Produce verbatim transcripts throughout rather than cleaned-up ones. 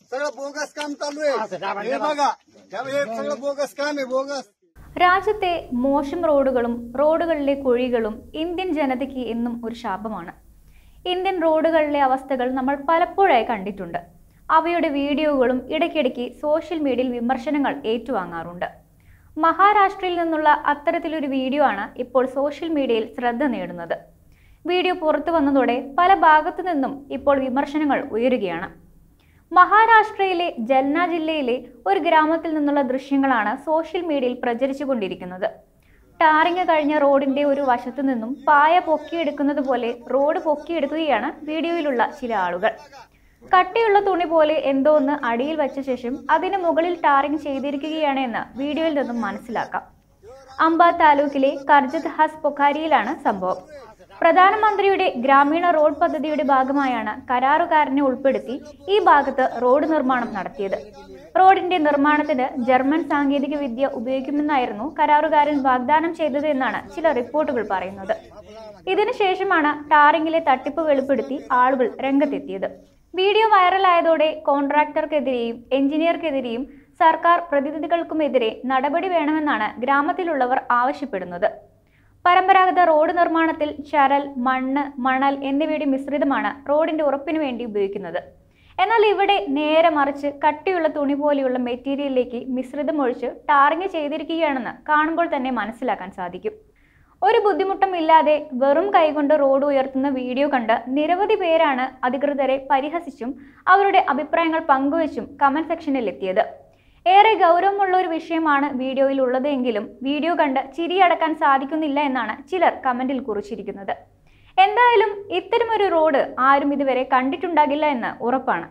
सगळं बोगस काम चालू आहे. हे बघा, हे सगळं बोगस काम आहे, बोगस. രാജ്യത്തെ മോശം റോഡുകളും റോഡുകളിലെ കുഴികളും ഇന്ത്യൻ ജനതയ്ക്ക് എന്നും ഒരു ശാപമാണ്. ഇന്ത്യൻ റോഡുകളിലെ അവസ്ഥകൾ നമ്മൾ പലപ്പോഴായി കണ്ടിട്ടുണ്ട്. അവയുടെ വീഡിയോകളും ഇടയ്ക്കിടയ്ക്ക് സോഷ്യൽ മീഡിയയിൽ വിമർശനങ്ങൾ ഏറ്റുവാങ്ങാറുണ്ട്. മഹാരാഷ്ട്രയിൽ നിന്നുള്ള അത്തരത്തിലൊരു വീഡിയോ ആണ് ഇപ്പോൾ സോഷ്യൽ മീഡിയയിൽ ശ്രദ്ധ നേടുന്നത്. വീഡിയോ പുറത്തു വന്നതോടെ പല ഭാഗത്തു നിന്നും ഇപ്പോൾ വിമർശനങ്ങൾ ഉയരുകയാണ്. മഹാരാഷ്ട്രയിലെ ജൽന ജില്ലയിലെ ഒരു ഗ്രാമത്തിൽ നിന്നുള്ള ദൃശ്യങ്ങളാണ് സോഷ്യൽ മീഡിയയിൽ പ്രചരിച്ചുകൊണ്ടിരിക്കുന്നത്. ടാറിങ് കഴിഞ്ഞ റോഡിന്റെ ഒരു വശത്തു നിന്നും പായ പൊക്കിയെടുക്കുന്നത് പോലെ റോഡ് പൊക്കിയെടുക്കുകയാണ് വീഡിയോയിലുള്ള ചില ആളുകൾ. കട്ടിയുള്ള തുണി പോലെ എന്തോ ഒന്ന് അടിയിൽ വെച്ച ശേഷം അതിന് മുകളിൽ ടാറിങ് ചെയ്തിരിക്കുകയാണ് എന്ന് വീഡിയോയിൽ നിന്നും മനസ്സിലാക്കാം. അംബ താലൂക്കിലെ കർജത് ഹസ് പൊഖാരിയിലാണ് സംഭവം. പ്രധാനമന്ത്രിയുടെ ഗ്രാമീണ റോഡ് പദ്ധതിയുടെ ഭാഗമായാണ് കരാറുകാരനെ ഉൾപ്പെടുത്തി ഈ ഭാഗത്ത് റോഡ് നിർമ്മാണം നടത്തിയത്. റോഡിന്റെ നിർമ്മാണത്തിന് ജർമ്മൻ സാങ്കേതിക വിദ്യ ഉപയോഗിക്കുമെന്നായിരുന്നു കരാറുകാരൻ വാഗ്ദാനം ചെയ്തത് എന്നാണ് ചില റിപ്പോർട്ടുകൾ പറയുന്നത്. ഇതിനുശേഷമാണ് ടാറിങ്ങിലെ തട്ടിപ്പ് വെളിപ്പെടുത്തി ആളുകൾ രംഗത്തെത്തിയത്. വീഡിയോ വൈറലായതോടെ കോൺട്രാക്ടർക്കെതിരെയും എഞ്ചിനീയർക്കെതിരെയും സർക്കാർ പ്രതിനിധികൾക്കുമെതിരെ നടപടി വേണമെന്നാണ് ഗ്രാമത്തിലുള്ളവർ ആവശ്യപ്പെടുന്നത്. പരമ്പരാഗത റോഡ് നിർമ്മാണത്തിൽ ചരൽ, മണ്ണ്, മണൽ എന്നിവയുടെ മിശ്രിതമാണ് റോഡിന്റെ ഉറപ്പിനു വേണ്ടി ഉപയോഗിക്കുന്നത്. എന്നാൽ ഇവിടെ നേരെ മറിച്ച് കട്ടിയുള്ള തുണി പോലെയുള്ള മെറ്റീരിയലിലേക്ക് മിശ്രിതം ഒഴിച്ച് ടാറിങ് ചെയ്തിരിക്കുകയാണെന്ന് കാണുമ്പോൾ തന്നെ മനസ്സിലാക്കാൻ സാധിക്കും. ഒരു ബുദ്ധിമുട്ടും ഇല്ലാതെ വെറും കൈകൊണ്ട് റോഡ് ഉയർത്തുന്ന വീഡിയോ കണ്ട് നിരവധി പേരാണ് അധികൃതരെ പരിഹസിച്ചും അവരുടെ അഭിപ്രായങ്ങൾ പങ്കുവച്ചും കമന്റ് സെക്ഷനിൽ എത്തിയത്. ഏറെ ഗൗരവമുള്ള ഒരു വിഷയമാണ് വീഡിയോയിൽ ഉള്ളത് എങ്കിലും വീഡിയോ കണ്ട് ചിരിയടക്കാൻ സാധിക്കുന്നില്ല എന്നാണ് ചിലർ കമന്റിൽ കുറിച്ചിരിക്കുന്നത്. എന്തായാലും ഇത്തരമൊരു റോഡ് ആരും ഇതുവരെ കണ്ടിട്ടുണ്ടാകില്ല എന്ന് ഉറപ്പാണ്.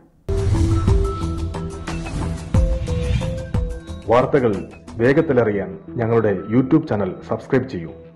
വാർത്തകൾ വേഗത്തിലറിയാൻ ഞങ്ങളുടെ യൂട്യൂബ് ചാനൽ സബ്സ്ക്രൈബ് ചെയ്യൂ.